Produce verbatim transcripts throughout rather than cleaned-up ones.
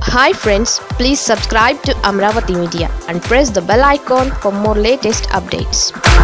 Hi friends, please subscribe to Amravati Media and press the bell icon for more latest updates.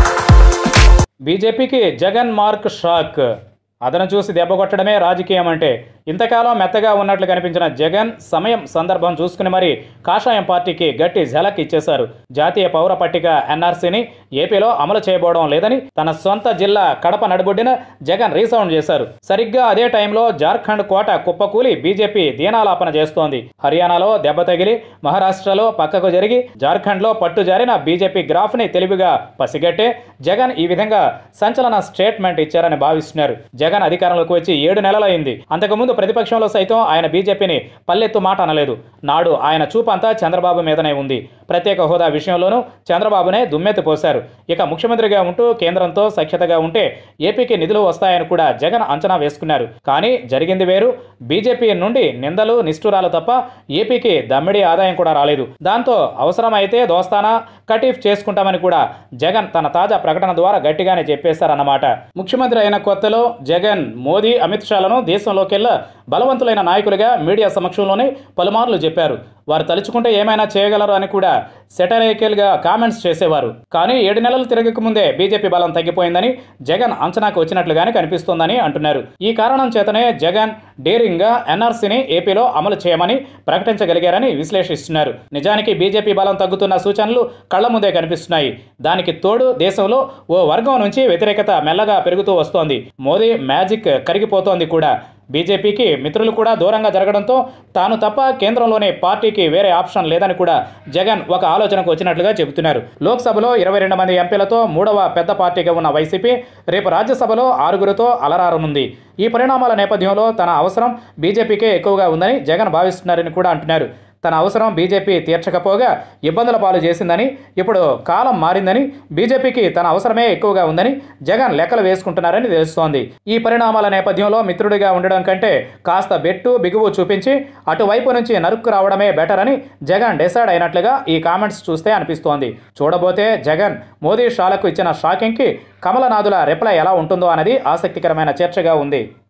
బీజేపీకి Jagan mark shock. అదను చూసి దెబ్బకొట్టడమే రాజకీయం అంటే. ఇంతకాలం మెత్తగా ఉన్నట్లు కనిపించిన జగన్ సమయం సందర్భం చూసుకుని మరి కాషాయం పార్టీకి గట్టి ఝలక్ ఇచ్చేశారు. జాతీయ పౌర పట్టిక ఎన్ఆర్సీని ఏపీలో అమలు చేయబోవడం లేదని తన సొంత జిల్లా కడప నడుబొడ్డిన జగన్ రీసౌండ్ చేశారు. సరిగ్గా అదే టైంలో జార్ఖండ్ కోట కుప్పకూలి బీజేపీ దీనాలాపన చేస్తోంది. హర్యానాలో దెబ్బ తగిలి, మహారాష్ట్రలో పక్కకు జరిగి, జార్ఖండ్లో పట్టు జారిన బీజేపీ గ్రాఫ్ని తెలివిగా పసిగట్టే జగన్ ఈ విధంగా సంచలన స్టేట్మెంట్ ఇచ్చారని భావిస్తున్నారు. జగన్ అధికారంలోకి వచ్చి ఏడు నెలలైంది. అంతకుముందు ప్రతిపక్షంలో సైతం ఆయన బీజేపీని పల్లెత్తు మాట అనలేదు. నాడు ఆయన చూపంతా చంద్రబాబు మీదనే ఉంది. ప్రత్యేక హోదా విషయంలోనూ చంద్రబాబునే దుమ్మెత్తి పోశారు. ఇక ముఖ్యమంత్రిగా ఉంటూ కేంద్రంతో సఖ్యతగా ఉంటే ఏపీకి నిధులు వస్తాయని కూడా జగన్ అంచనా వేసుకున్నారు. కానీ జరిగింది వేరు. బీజేపీ నుండి నిందలు, నిష్ఠురాలు తప్ప ఏపీకి దమ్మిడి ఆదాయం కూడా రాలేదు. దాంతో అవసరమైతే దోస్తానా, కటీఫ్ చేసుకుంటామని కూడా జగన్ తన తాజా ప్రకటన ద్వారా గట్టిగానే చెప్పేశారన్నమాట. ముఖ్యమంత్రి అయిన కొత్తలో జగన్ మోదీ, అమిత్ షాలను దేశంలోకెల్లా బలవంతులైన నాయకులుగా మీడియా సమక్షంలోనే పలుమార్లు చెప్పారు. వారు తలుచుకుంటే ఏమైనా చేయగలరు అని కూడా సెటరైకల్గా కామెంట్స్ చేసేవారు. కానీ ఏడు నెలలు తిరగక ముందే బీజేపీ బలం తగ్గిపోయిందని జగన్ అంచనాకు వచ్చినట్లుగానే కనిపిస్తోందని అంటున్నారు. ఈ కారణం చేతనే జగన్ డేరింగ్గా ఎన్ఆర్సీని ఏపీలో అమలు చేయమని ప్రకటించగలిగారని విశ్లేషిస్తున్నారు. నిజానికి బీజేపీ బలం తగ్గుతున్న సూచనలు కళ్ల ముందే కనిపిస్తున్నాయి. దానికి తోడు దేశంలో ఓ వర్గం నుంచి వ్యతిరేకత మెల్లగా పెరుగుతూ వస్తోంది. మోదీ మ్యాజిక్ కరిగిపోతోంది కూడా. బీజేపీకి మిత్రులు కూడా దూరంగా జరగడంతో తాను తప్ప కేంద్రంలోనే పార్టీకి వేరే ఆప్షన్ లేదని కూడా జగన్ ఒక ఆలోచనకు వచ్చినట్లుగా చెబుతున్నారు. లోక్సభలో ఇరవై రెండు మంది ఎంపీలతో మూడవ పెద్ద పార్టీగా ఉన్న వైసీపీ రేపు రాజ్యసభలో ఆరుగురితో అలరారనుంది. ఈ పరిణామాల నేపథ్యంలో తన అవసరం బీజేపీకే ఎక్కువగా ఉందని జగన్ భావిస్తున్నారని కూడా అంటున్నారు. తన అవసరం బీజేపీ తీర్చకపోగా ఇబ్బందుల పాలు చేసిందని, ఇప్పుడు కాలం మారిందని, బీజేపీకి తన అవసరమే ఎక్కువగా ఉందని జగన్ లెక్కలు వేసుకుంటున్నారని తెలుస్తోంది. ఈ పరిణామాల నేపథ్యంలో మిత్రుడిగా ఉండడం కంటే కాస్త బెట్టు బిగువు చూపించి అటువైపు నుంచి నరుక్కు రావడమే బెటర్ అని జగన్ డిసైడ్ అయినట్లుగా ఈ కామెంట్స్ చూస్తే అనిపిస్తోంది. చూడబోతే జగన్ మోదీ షాలకు ఇచ్చిన షాకింగ్కి కమలనాథుల రిప్లై ఎలా ఉంటుందో అనేది ఆసక్తికరమైన చర్చగా ఉంది.